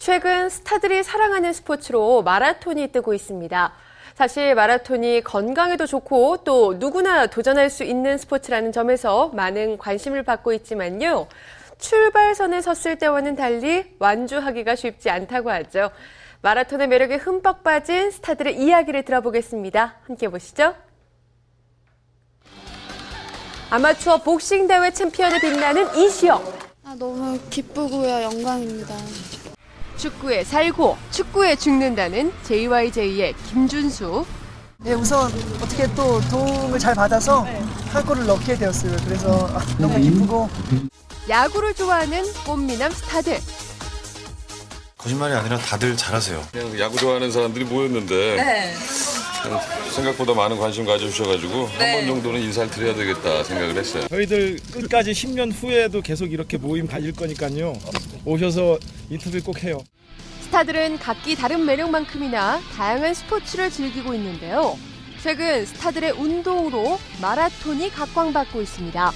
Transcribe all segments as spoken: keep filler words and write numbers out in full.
최근 스타들이 사랑하는 스포츠로 마라톤이 뜨고 있습니다. 사실 마라톤이 건강에도 좋고 또 누구나 도전할 수 있는 스포츠라는 점에서 많은 관심을 받고 있지만요. 출발선에 섰을 때와는 달리 완주하기가 쉽지 않다고 하죠. 마라톤의 매력에 흠뻑 빠진 스타들의 이야기를 들어보겠습니다. 함께 보시죠. 아마추어 복싱 대회 챔피언에 빛나는 이시영. 아, 너무 기쁘고요. 영광입니다. 축구에 살고 축구에 죽는다는 제이와이제이의 김준수. 네, 우선 어떻게 또 도움을 잘 받아서 한 골을 넣게 되었어요. 그래서 너무 기쁘고. 야구를 좋아하는 꽃미남 스타들. 거짓말이 아니라 다들 잘하세요. 그냥 야구 좋아하는 사람들이 모였는데 네. 생각보다 많은 관심 가져주셔가지고 네. 한 번 정도는 인사를 드려야 되겠다 생각을 했어요. 저희들 끝까지 십 년 후에도 계속 이렇게 모임 가질 거니까요. 오셔서 인터뷰 꼭 해요. 스타들은 각기 다른 매력만큼이나 다양한 스포츠를 즐기고 있는데요. 최근 스타들의 운동으로 마라톤이 각광받고 있습니다.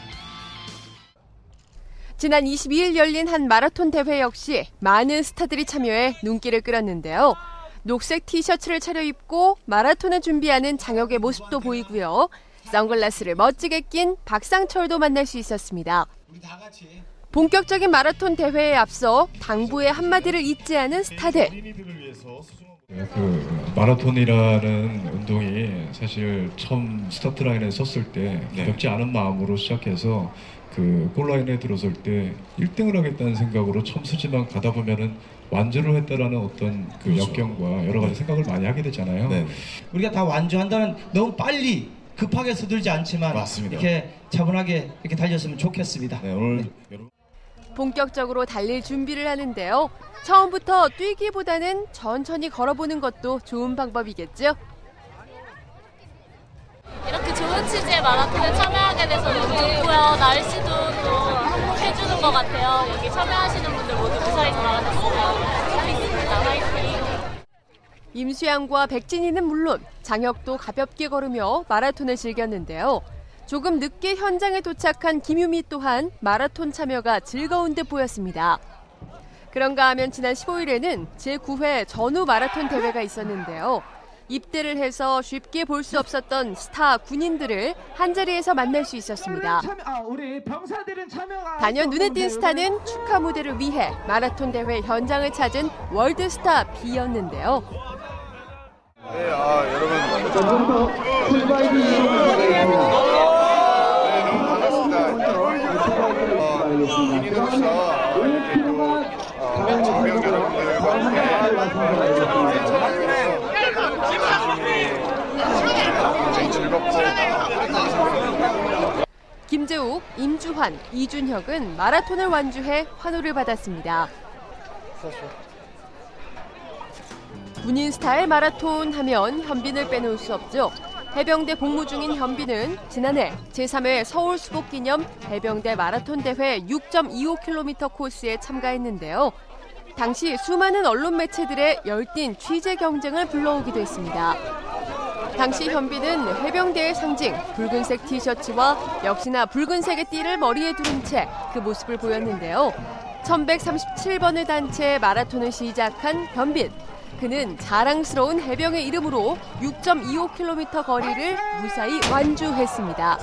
지난 이십이일 열린 한 마라톤 대회 역시 많은 스타들이 참여해 눈길을 끌었는데요. 녹색 티셔츠를 차려입고 마라톤을 준비하는 장혁의 모습도 보이고요. 선글라스를 멋지게 낀 박상철도 만날 수 있었습니다. 본격적인 마라톤 대회에 앞서 당부의 한마디를 잊지 않은 스타들. 그 마라톤이라는 운동이 사실 처음 스타트 라인에 섰을 때 가볍지 않은 마음으로 시작해서 그 골라인에 들어설 때 일 등을 하겠다는 생각으로 처음 서지만 가다 보면은 완주를 했다라는 어떤 그 그렇죠. 역경과 여러 가지 네. 생각을 많이 하게 되잖아요. 네. 우리가 다 완주한다는 너무 빨리 급하게 서둘지 않지만 맞습니다. 이렇게 차분하게 이렇게 달렸으면 좋겠습니다. 네, 오늘 네. 본격적으로 달릴 준비를 하는데요. 처음부터 뛰기보다는 천천히 걸어보는 것도 좋은 방법이겠죠. 이렇게 좋은 취지의 마라톤에 참여하게 돼서 너무 좋고요. 날씨도 또 한몫해주는 것 같아요. 여기 참여하시는 분들 모두 무사히 돌아가셨으면 좋겠습니다. 화이팅! 임수양과 백진희는 물론 장혁도 가볍게 걸으며 마라톤을 즐겼는데요. 조금 늦게 현장에 도착한 김유미 또한 마라톤 참여가 즐거운 듯 보였습니다. 그런가 하면 지난 십오일에는 제구 회 전후 마라톤 대회가 있었는데요. 입대를 해서 쉽게 볼 수 없었던 스타 군인들을 한자리에서 만날 수 있었습니다. 단연 눈에 띈 스타는 축하 무대를 위해 마라톤 대회 현장을 찾은 월드스타 B였는데요. 네, 아, 여러분. 김재욱, 임주환, 이준혁은 마라톤을 완주해 환호를 받았습니다. 군인 스타일 마라톤 하면 현빈을 빼놓을 수 없죠. 해병대 복무 중인 현빈은 지난해 제삼 회 서울 수복기념 해병대 마라톤 대회 육 점 이오 킬로미터 코스에 참가했는데요. 당시 수많은 언론 매체들의 열띤 취재 경쟁을 불러오기도 했습니다. 당시 현빈은 해병대의 상징 붉은색 티셔츠와 역시나 붉은색의 띠를 머리에 두른 채 그 모습을 보였는데요. 천백삼십칠 번을 단 채 마라톤을 시작한 현빈. 그는 자랑스러운 해병의 이름으로 육 점 이오 킬로미터 거리를 무사히 완주했습니다.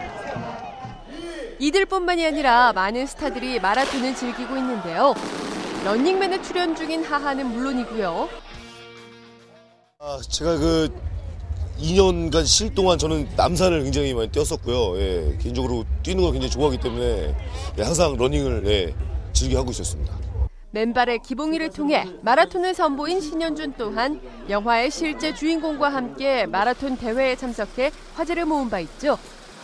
이들뿐만이 아니라 많은 스타들이 마라톤을 즐기고 있는데요. 런닝맨에 출연 중인 하하는 물론이고요. 아, 제가 그 이 년간 쉴 동안 저는 남산을 굉장히 많이 뛰었었고요. 예, 개인적으로 뛰는 걸 굉장히 좋아하기 때문에 예, 항상 러닝을 예, 즐겨 하고 있었습니다. 맨발의 기봉이를 통해 마라톤을 선보인 신현준 또한 영화의 실제 주인공과 함께 마라톤 대회에 참석해 화제를 모은 바 있죠.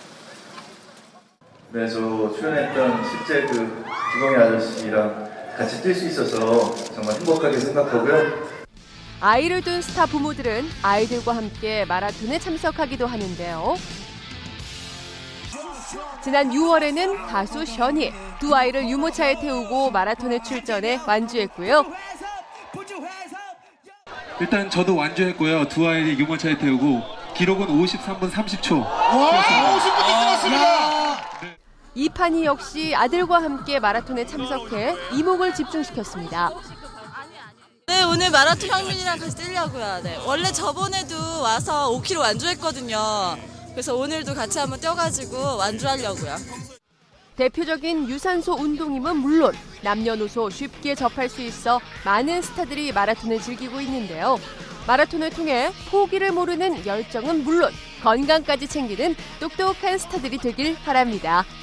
그래서 출연했던 실제 그 기봉이 아저씨랑 같이 뛸 수 있어서 정말 행복하게 생각하고요. 아이를 둔 스타 부모들은 아이들과 함께 마라톤에 참석하기도 하는데요. 지난 유월에는 가수 션이 두 아이를 유모차에 태우고 마라톤에 출전해 완주했고요. 일단 저도 완주했고요. 두 아이를 유모차에 태우고 기록은 오십삼 분 삼십 초. 와, 오십 분 끝났습니다. 이판희 역시 아들과 함께 마라톤에 참석해 이목을 집중시켰습니다. 오늘 마라톤 현민이랑 같이 뛰려고요. 네. 원래 저번에도 와서 오 킬로미터 완주했거든요. 그래서 오늘도 같이 한번 뛰어가지고 완주하려고요. 대표적인 유산소 운동임은 물론 남녀노소 쉽게 접할 수 있어 많은 스타들이 마라톤을 즐기고 있는데요. 마라톤을 통해 포기를 모르는 열정은 물론 건강까지 챙기는 똑똑한 스타들이 되길 바랍니다.